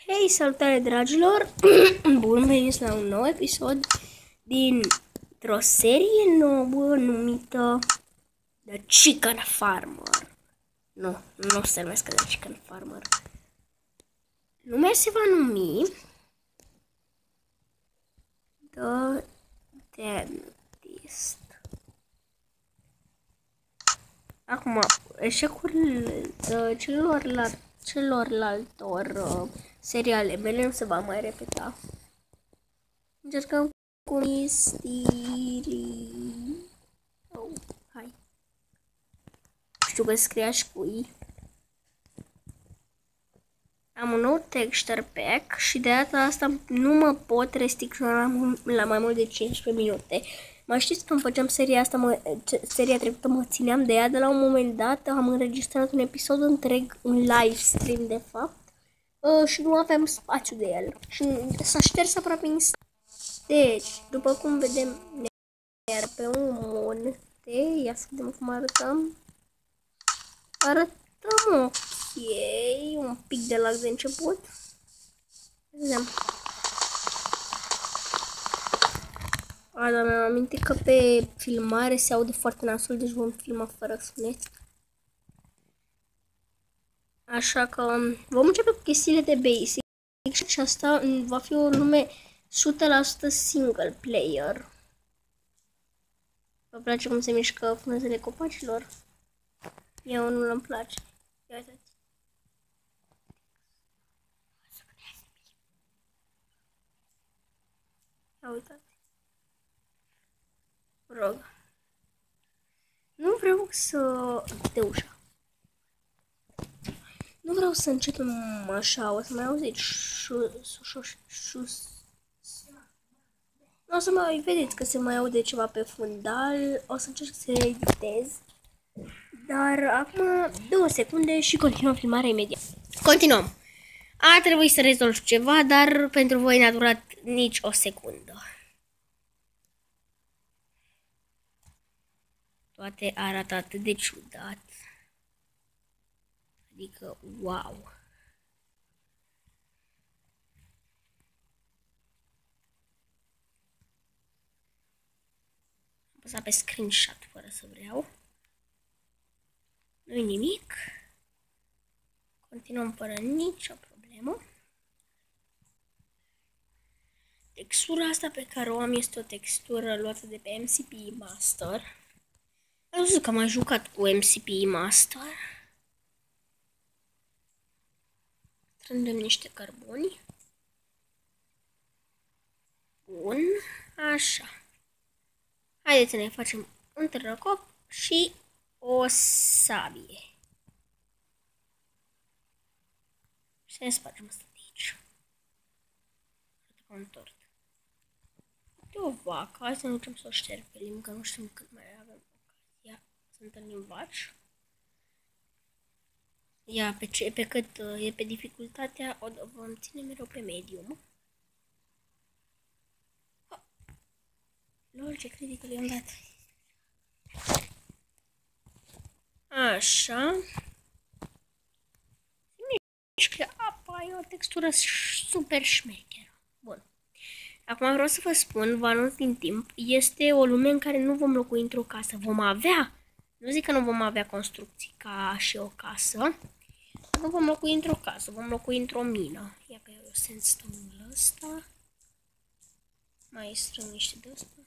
Hei, salutare dragilor! Bun venit la un nou episod dintr-o serie nouă numită The Chicken Farmer. Nu se numește The Chicken Farmer. Lumea se va numi The Dentist. Acum, eșecul celorlaltor seriale mele nu se va mai repeta. Încercăm cu Mystery. Oh, hai. Știu că scria și cu I. Am un nou texture pack și de data asta nu mă pot restricționa la mai mult de 15 minute. Mai știți când făceam seria asta, seria trecută mă țineam de ea, de la un moment dat am înregistrat un episod întreg, un live stream de fapt, și nu aveam spațiu de el și s-a șters aproape instant. Deci, după cum vedem, iar pe un munte, ia să vedem cum arătăm. Arătăm ok, un pic de lag de început. Vedem. Dar mi-am amintit că pe filmare se aude foarte nasul, deci vom filma fără sunet. Așa că vom începe cu chestiile de basic și asta va fi o lume 100% single player. Vă place cum se mișcă frunzele copacilor? Eu nu îmi place. Ia uitați. Ia uitați. Rog. Nu vreau să... de ușa. Nu vreau să începem așa, o să mai auziți o să mai vedeți că se mai aude ceva pe fundal, o să încerc să editez. Dar acum 2 secunde și continuăm filmarea imediat. Continuăm. A trebuit să rezolv ceva, dar pentru voi n-a durat nici o secundă. Toate arată atât de ciudat. Adică, wow. Am apăsat pe screenshot fără să vreau. Nu-i nimic. Continuăm fără nicio problemă. Textura asta pe care o am este o textură luată de pe MCP Master. Am văzut că m-am jucat cu MCP Master. Trândem niște cărbuni. Bun, așa. Haideți să ne facem un tărăcop și o sabie. Și să ne spargem asta de aici. Un tort. De o vacă, hai să nu ducem să o șterpelim, că nu știm cât mai avem ocazia să întâlnim vaci. Ia, pe cât e pe dificultatea, o vom ține mereu pe medium. Lol, ce critică le-am dat. Așa. Mișcă apa, e o textură super șmecheră. Bun. Acum vreau să vă spun, vă anunț din timp, este o lume în care nu vom locui într-o casă. Vom avea, nu zic că nu vom avea construcții ca și o casă, nu vom locui într-o casă, vom locui într-o mină. Ia că eu sandstone-ul ăsta. Mai strâng niște de ăsta.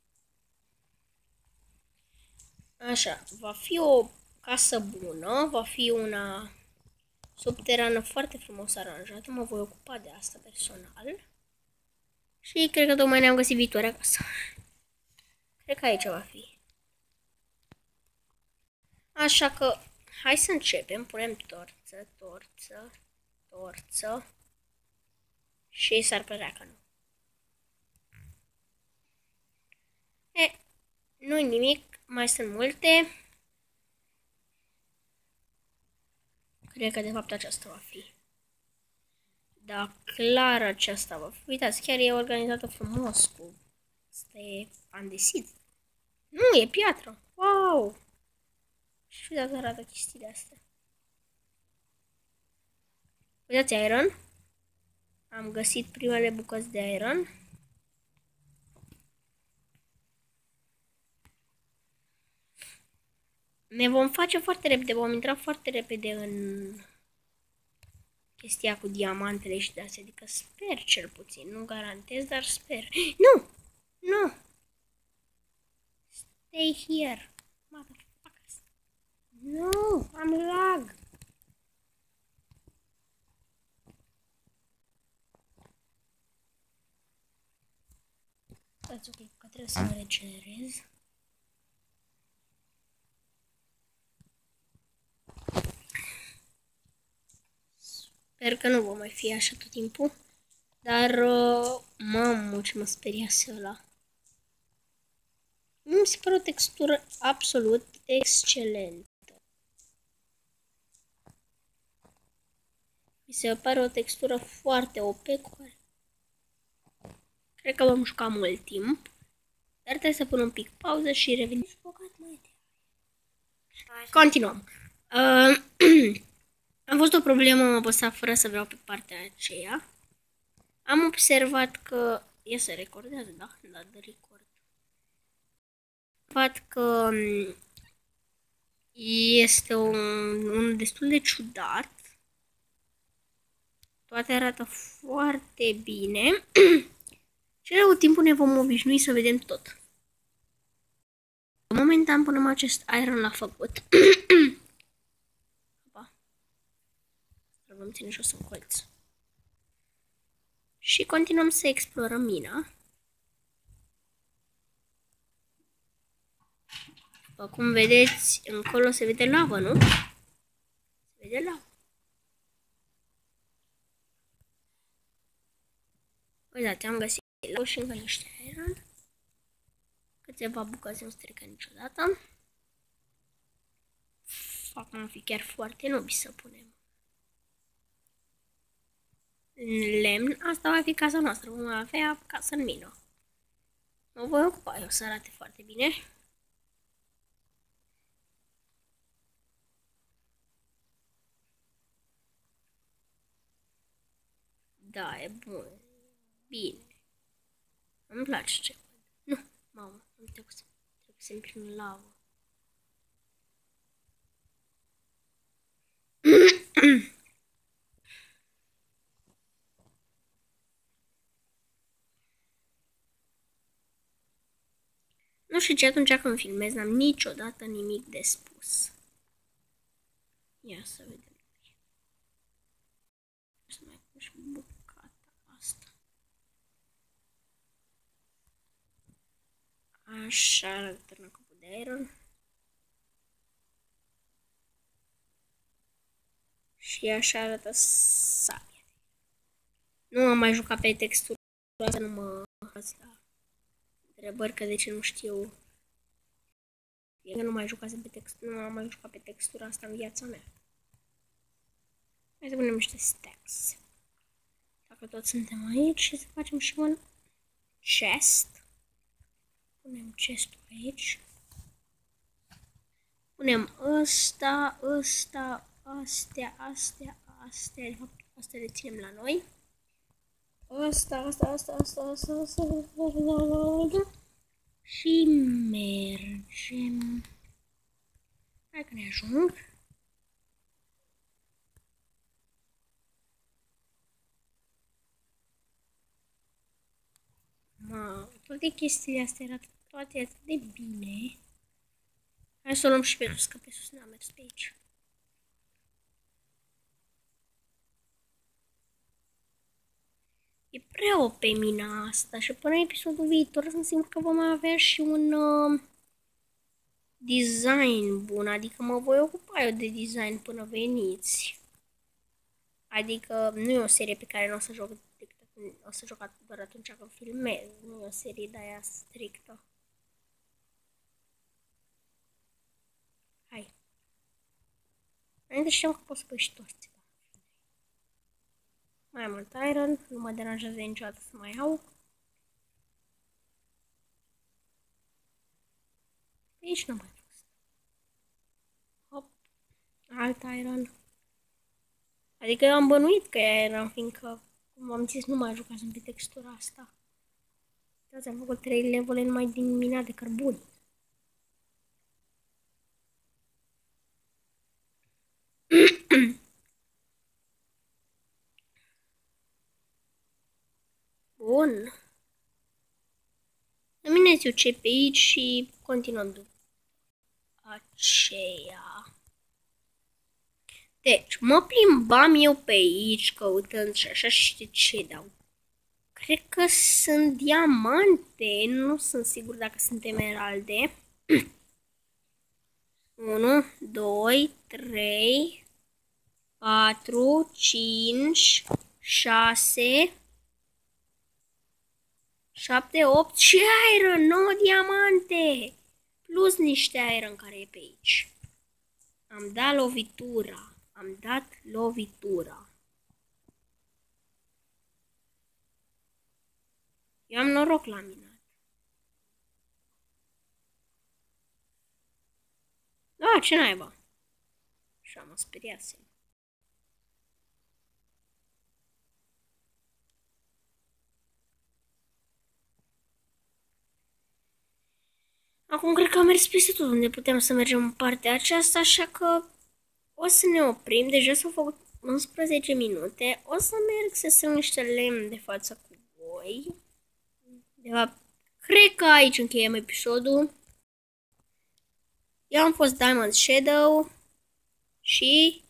Așa, va fi o casă bună, va fi una subterană foarte frumos aranjată, mă voi ocupa de asta personal. Și cred că tocmai ne-am găsit viitoarea casă. Cred că aici va fi. Așa că, hai să începem, punem torță. Și s-ar părea că nu. Nu-i nimic, mai sunt multe. Cred că de fapt aceasta va fi. Da, clar aceasta va fi. Uitați, chiar e organizată frumos cu... Asta e andesit. Nu, e piatră. Wow! Și dacă arată chestiile astea. Uitați, iron. Am găsit primele bucăți de iron. Ne vom face foarte repede, vom intra foarte repede în chestia cu diamantele și de astea, adică sper cel puțin, nu garantez, dar sper. Nu! Nu! Stay here! Motherfuckers! Nu! Am lag! Stați ok, că trebuie să mă regenerez. Sper că nu va mai fi așa tot timpul. Dar, mamă, ce mă speriase ăla. Mi se pare o textură absolut excelentă. Mi se pare o textură foarte OP. Cred că vom juca mult timp. Dar trebuie să pun un pic pauză și revenim. Continuăm. Am fost o problemă, am apăsat fără să vreau pe partea aceea. Am observat că... Ia să recordează, da? Da, de record. Am observat că este un destul de ciudat. Toate arată foarte bine. Și cu timpul ne vom obișnui să vedem tot. Momentan punem acest iron la făcut. Vom ține jos în colț. Și continuăm să explorăm mina. După cum vedeți, încolo se vede lavă, nu? Se vede lavă. Uitați, am găsit lavă și încă niște iron. Câteva bucăți nu strică niciodată. Acum fi chiar foarte nobi să punem lemn. Asta va fi casa noastră. Vom avea casă în mină. Mă voi ocupa eu să arate foarte bine. Da, e bun. Bine. Îmi place ce văd. Nu, mamă, îmi trecusem prin lavă. Nu știu ce atunci când filmez, n-am niciodată nimic de spus. Ia să vedem. Să mai pun și bucata asta. Așa arată târnăcopul de iron. Și așa arată sabia. Nu am mai jucat pe textura asta, nu mă fac la întrebări că de ce nu știu. Eu nu mai jucasem pe textura, nu am mai jucat pe textura asta în viața mea. Hai să punem niște stacks. Dacă toți suntem aici și să facem și un chest. Punem chestul aici. Punem ăsta, astea. De fapt, astea le ținem la noi. Asta. Și mergem. Hai că ne ajung. Toate chestiile astea arată toate atât de bine. Hai să o luăm și pe sus, că pe sus n-am mers pe aici. E prea OP mina asta și până episodul viitor sunt sigur că vom avea și un design bun, adică mă voi ocupa eu de design până veniți. Adică nu e o serie pe care nu o să joc decât o să joc doar atunci când filmez, nu e o serie de aia strictă. Hai. Înainte știam că pot să pui și toți. Mai mult iron, nu mă deranjează niciodată să mai iau. Aici nu mai fost. Hop, alt iron. Adică eu am bănuit că e iron, fiindcă Cum v-am zis, nu mai jucasem pe textura asta. Uitați, am făcut 3 levele numai din mina de cărbuni. Bun. Luminez eu ce pe aici și continuăm după aceea. Deci, mă plimbam eu pe aici căutând și așa și știi ce dau. Cred că sunt diamante, nu sunt sigur dacă sunt emeralde. 1, 2, 3, 4, 5, 6, 7, 8 și iron, 9 diamante. Plus niște iron care e pe aici. Am dat lovitura. Am dat lovitura. Eu am noroc la minat. Da, ce naiba? Și am speriasem. Acum cred că am mers peste tot unde puteam să mergem în partea aceasta, așa că o să ne oprim. Deja s-au făcut 11 minute. O să merg să strâng niște lemn de față cu voi. De fapt, cred că aici încheiem episodul. Eu am fost Diamond Shadow și